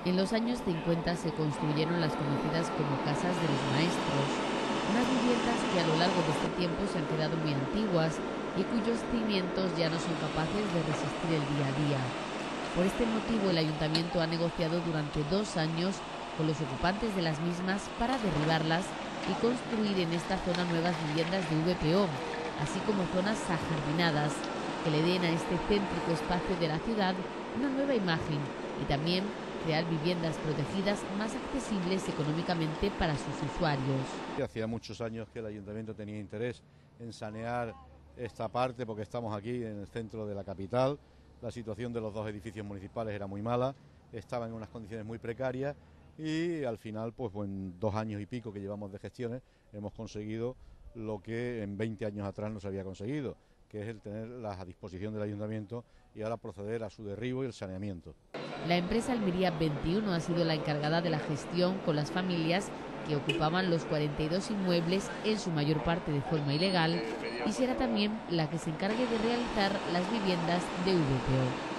En los años 50 se construyeron las conocidas como casas de los maestros, unas viviendas que a lo largo de este tiempo se han quedado muy antiguas y cuyos cimientos ya no son capaces de resistir el día a día. Por este motivo, el ayuntamiento ha negociado durante 2 años con los ocupantes de las mismas para derribarlas y construir en esta zona nuevas viviendas de VPO, así como zonas ajardinadas que le den a este céntrico espacio de la ciudad una nueva imagen y también crear viviendas protegidas más accesibles económicamente para sus usuarios. Hacía muchos años que el ayuntamiento tenía interés en sanear esta parte porque estamos aquí en el centro de la capital. La situación de los 2 edificios municipales era muy mala, estaban en unas condiciones muy precarias y al final, pues en 2 años y pico que llevamos de gestiones, hemos conseguido lo que en 20 años atrás no se había conseguido, que es el tenerlas a disposición del ayuntamiento y ahora proceder a su derribo y el saneamiento. La empresa Almería 21 ha sido la encargada de la gestión con las familias que ocupaban los 42 inmuebles, en su mayor parte de forma ilegal, y será también la que se encargue de realizar las viviendas de VPO.